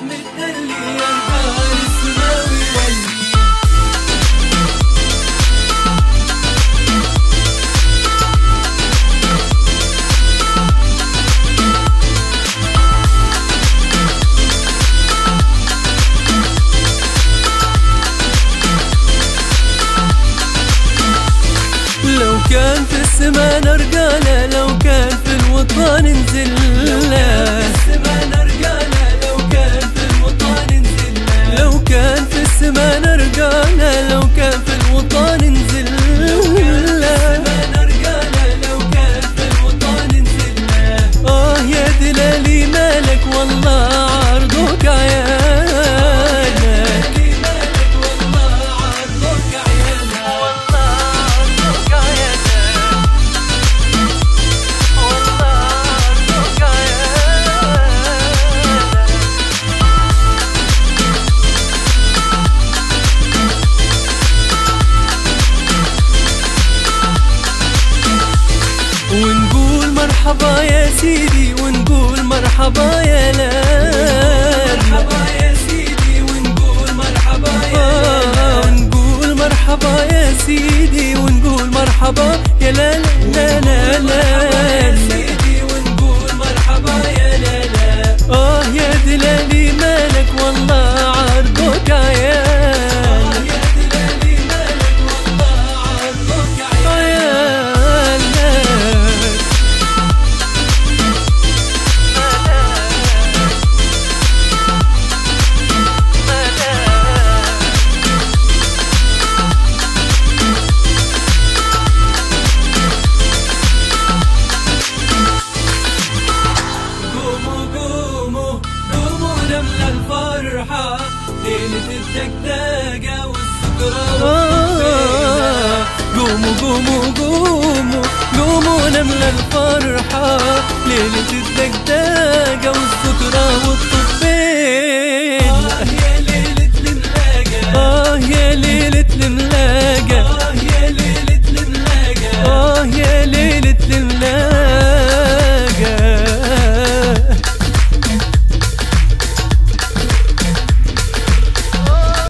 متدلي أرجع للسماوي ولي. لو كان في السما نرجع، لو كان في الوطن ننزل، لو كان في السما نرجع، لو كان في الوطن ننزل، يا دلالي مالك والله عرضك ونقول مرحبا يا سيدي، ونقول مرحبا يا لال، مرحبا يا سيدي ونقول مرحبا يا لال، ونقول مرحبا يا سيدي ونقول مرحبا يا لال لا لا لا سيدي ونقول مرحبا يا لا لا. يا دلالي مالك والله عرضك عيال، يا دلالي مالك والله عرضك عيال. نملى الفرحة ليلة الدقدقة والسكرة قوموا قوموا قوموا قوموا نملى الفرحة ليلة الدقدقة والسكرة والطبيب.